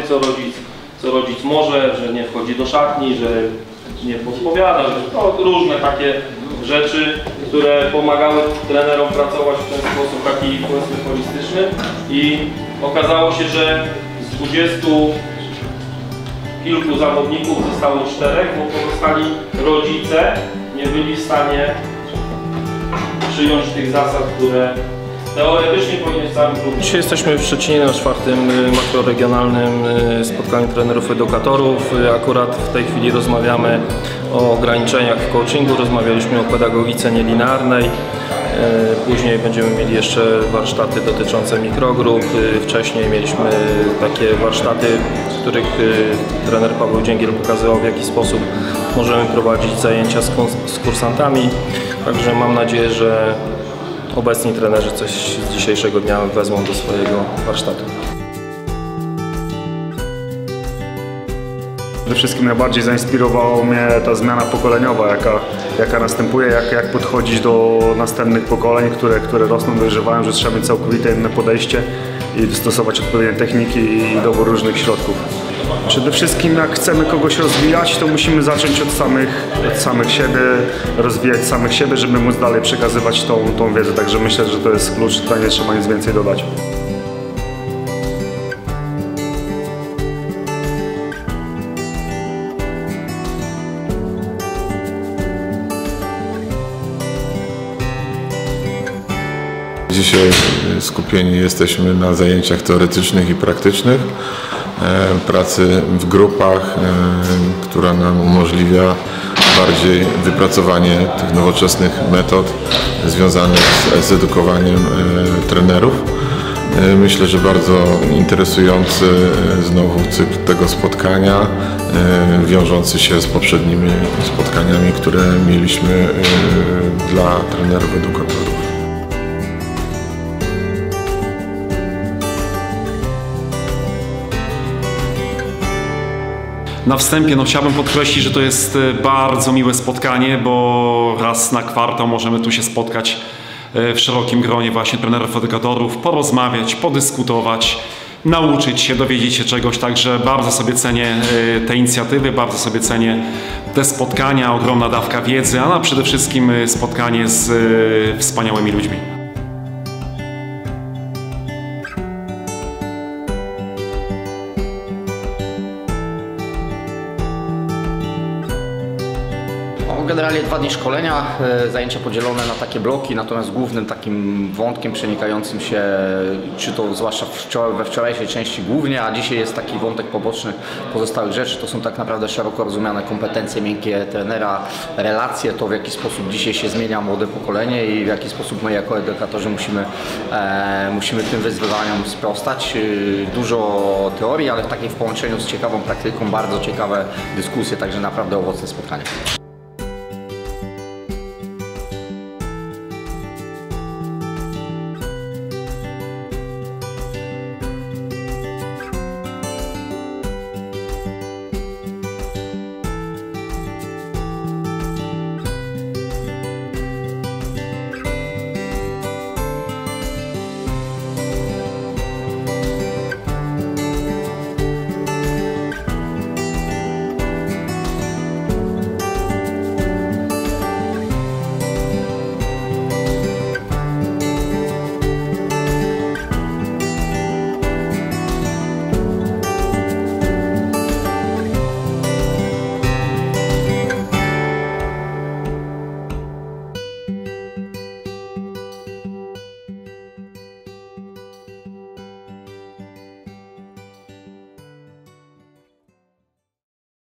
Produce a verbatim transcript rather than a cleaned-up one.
co rodzic, co rodzic może, że nie wchodzi do szatni, że nie podpowiada, że no, różne takie rzeczy, które pomagały trenerom pracować w ten sposób taki, powiedzmy, holistyczny. I okazało się, że z dwudziestu kilku zawodników zostało czterech, bo pozostali rodzice nie byli w stanie przyjąć tych zasad, które teoretycznie powinien w całym klubie. Dzisiaj jesteśmy w Szczecinie na czwartym makroregionalnym spotkaniu trenerów edukatorów. Akurat w tej chwili rozmawiamy o ograniczeniach w coachingu, rozmawialiśmy o pedagogice nielinearnej. Później będziemy mieli jeszcze warsztaty dotyczące mikrogrup. Wcześniej mieliśmy takie warsztaty, w których trener Paweł Dzięgiel pokazywał, w jaki sposób możemy prowadzić zajęcia z kursantami. Także mam nadzieję, że obecni trenerzy coś z dzisiejszego dnia wezmą do swojego warsztatu. Przede wszystkim najbardziej zainspirowała mnie ta zmiana pokoleniowa, jaka, jaka następuje, jak, jak podchodzić do następnych pokoleń, które, które rosną, dojrzewają, że trzeba mieć całkowicie inne podejście i stosować odpowiednie techniki i dobór różnych środków. Przede wszystkim jak chcemy kogoś rozwijać, to musimy zacząć od samych, od samych siebie, rozwijać samych siebie, żeby móc dalej przekazywać tą, tą wiedzę. Także myślę, że to jest klucz, tutaj nie trzeba nic więcej dodać. Dzisiaj skupieni jesteśmy na zajęciach teoretycznych i praktycznych, pracy w grupach, która nam umożliwia bardziej wypracowanie tych nowoczesnych metod związanych z, z edukowaniem trenerów. Myślę, że bardzo interesujący znowu cykl tego spotkania, wiążący się z poprzednimi spotkaniami, które mieliśmy dla trenerów edukatorów. Na wstępie no, chciałbym podkreślić, że to jest bardzo miłe spotkanie, bo raz na kwartał możemy tu się spotkać w szerokim gronie właśnie trenerów, edukatorów, porozmawiać, podyskutować, nauczyć się, dowiedzieć się czegoś. Także bardzo sobie cenię te inicjatywy, bardzo sobie cenię te spotkania, ogromna dawka wiedzy, a przede wszystkim spotkanie z wspaniałymi ludźmi. Generalnie dwa dni szkolenia, zajęcia podzielone na takie bloki, natomiast głównym takim wątkiem przenikającym się, czy to zwłaszcza we wczorajszej części głównie, a dzisiaj jest taki wątek poboczny pozostałych rzeczy, to są tak naprawdę szeroko rozumiane kompetencje miękkie trenera, relacje, to w jaki sposób dzisiaj się zmienia młode pokolenie i w jaki sposób my jako edukatorzy musimy, e, musimy tym wyzwaniom sprostać. Dużo teorii, ale w takiej w połączeniu z ciekawą praktyką, bardzo ciekawe dyskusje, także naprawdę owocne spotkanie.